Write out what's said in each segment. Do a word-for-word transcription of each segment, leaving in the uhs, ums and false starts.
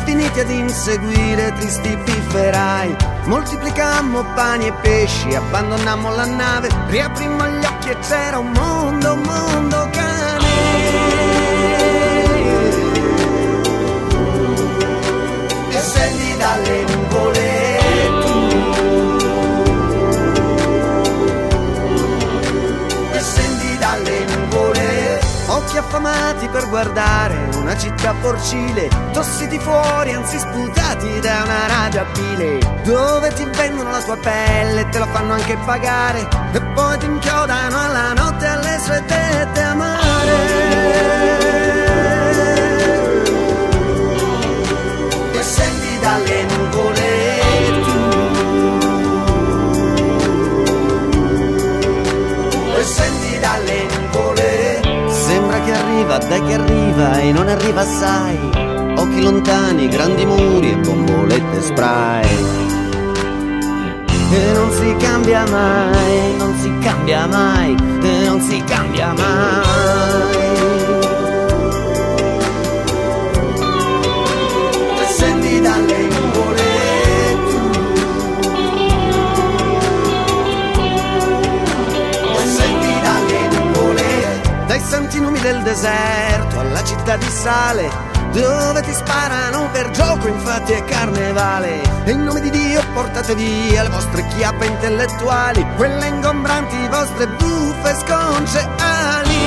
finiti ad inseguire tristi pifferai. Moltiplicammo pani e pesci, abbandonammo la nave, riaprimmo gli occhi e c'era un mondo, un mondo cane. E scendi dalle nuvole tu, e scendi dalle nuvole. Occhi affamati per guardare una città porcile, tossiti fuori, anzi sputati da una radio a bile, dove ti vendono la tua pelle e te la fanno anche pagare, e poi ti inchiodano alla notte alle sue tette amare. E scendi dalle nuvole tu, e scendi dalle nuvole. Sembra che arriva, dai che arriva e non arriva assai. Occhi lontani, grandi muri e bombolette spray. E non si cambia mai, non si cambia mai, e non si cambia mai. E scendi dalle nuvole tu, e scendi dalle nuvole. Dai santi numi del deserto alla città di sale, dove ti sparano per gioco, infatti è carnevale. E in nome di Dio portate via le vostre chiappe intellettuali, quelle ingombranti vostre buffe sconce ali.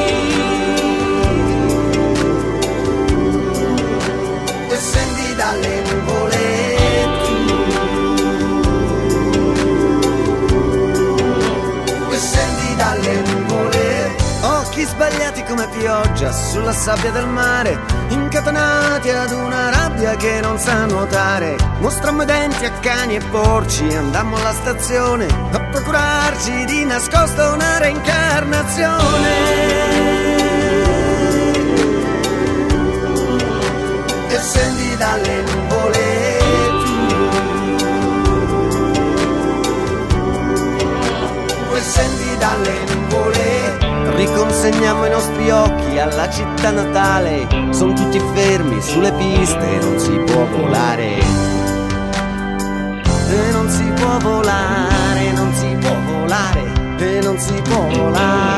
E scendi dalle nuvole tu, e scendi dalle nuvole. Occhi sbagliati come pioggia sulla sabbia del mare, incatenati ad una rabbia che non sa nuotare. Mostrammo i denti a cani e porci, andammo alla stazione a procurarci di nascosto una reincarnazione. E scendi dalle nuvole tu, e scendi dalle nuvole. Riconsegniamo i nostri occhi alla città natale, son tutti fermi sulle piste, non si può volare. E non si può volare, non si può volare, e non si può volare.